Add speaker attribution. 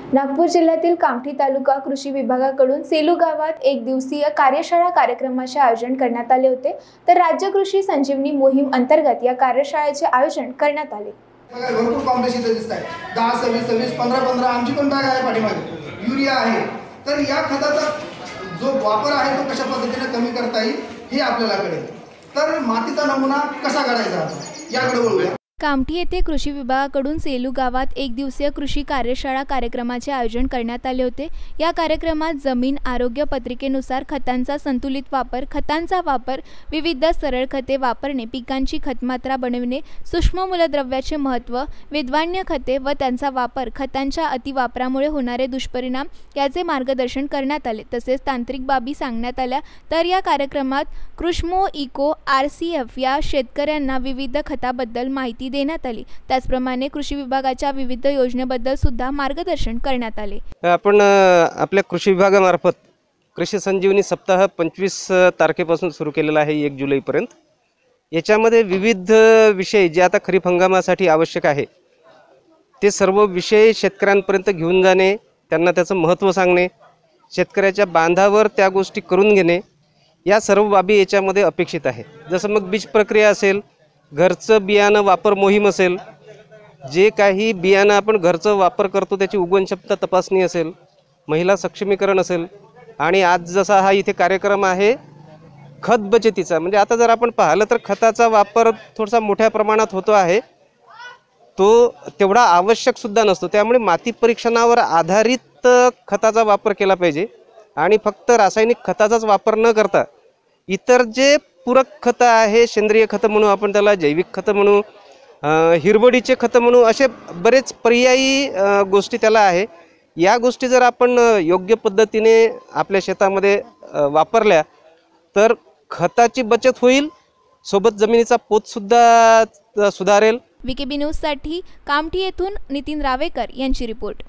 Speaker 1: नागपूर जिल्ह्यातील कामठी तालुका कृषी विभागाकडून सेलू गावात एक दिवसीय कार्यशाळा कार्यक्रमाचे आयोजन करण्यात आले होते। तर राज्य कृषी संजीवनी मोहीम अंतर्गत या कार्यशाळेचे आयोजन करण्यात आले।
Speaker 2: भरपूर कॉम्पिटिशन दिसत आहे। 10 26 26 15 15 आमची पण बॅग आहे, पाठीमागे युरिया आहे। तर या खताचा जो वापर आहे तो कशा पद्धतीने कमी करता येईल हे आपल्याला कळेल। तर मातीचा नमुना कसा काढायचा याकडे बोलूया।
Speaker 1: कामठी येथे कृषी विभागाकडून सेलू गावात एक दिवसीय कृषी कार्यशाळा कार्यक्रमाचे आयोजन करण्यात आले होते। या कार्यक्रमात जमीन आरोग्य पत्रिकेनुसार खतांचा संतुलित वापर, खतांचा वापर, विविध सरळ खते वापरणे, पिकांची खतमात्रा बनविणे, सूक्ष्म मूलद्रव्याचे महत्त्व, विद्वान्य खते व त्यांचा वापर, खतांच्या अतिवापरामुळे होणारे दुष्परिणाम याचे मार्गदर्शन करण्यात आले। तसेच तांत्रिक बाबी सांगण्यात आल्या। तर या कार्यक्रमात कृष्मो इको RCF या शेतकऱ्यांना विविध खताबद्दल माहिती देण्यात आली। त्याचप्रमाणे कृषी विभागाच्या विविध योजनेबद्दल सुद्धा मार्गदर्शन करण्यात आले।
Speaker 3: आपण आपल्या कृषी विभागामार्फत कृषी संजीवनी सप्ताह 25 तारखेपासून सुरू केलेला आहे 1 जुलैपर्यंत। याच्यामध्ये विविध विषय जे आता खरीप हंगामासाठी आवश्यक आहे ते सर्व विषय शेतकऱ्यांपर्यंत घेऊन जाणे, त्यांना त्याचं महत्त्व सांगणे, शेतकऱ्याच्या बांधावर त्या गोष्टी करून घेणे, या सर्व बाबी याच्यामध्ये अपेक्षित आहे। जसं मग बीज प्रक्रिया असेल, घरचं बियाणं वापर मोहीम असेल, जे काही बियाणं आपण घरचं वापर करतो त्याची उगवण क्षमता तपासणी असेल, महिला सक्षमीकरण असेल, आणि आज जसा हा इथे कार्यक्रम आहे खत बचतीचा, म्हणजे आता जर आपण पाहिलं तर खताचा वापर थोडासा मोठ्या प्रमाणात होतो आहे, तो तेवढा आवश्यक सुद्धा नसतो। त्यामुळे माती परीक्षणावर आधारित खताचा वापर केला पाहिजे आणि फक्त रासायनिक खताचाच वापर न करता इतर जे पूरक खतं आहे, सेंद्रिय खतं म्हणू आपण त्याला, जैविक खतं म्हणू, हिरवडीचे खतं म्हणू, असे बरेच पर्यायी गोष्टी त्याला आहे। या गोष्टी जर आपण योग्य पद्धतीने आपल्या शेतामध्ये वापरल्या तर खताची बचत होईल, सोबत जमिनीचा पोतसुद्धा सुधारेल।
Speaker 1: VKB न्यूजसाठी कामठी येथून नितीन रावेकर यांची रिपोर्ट।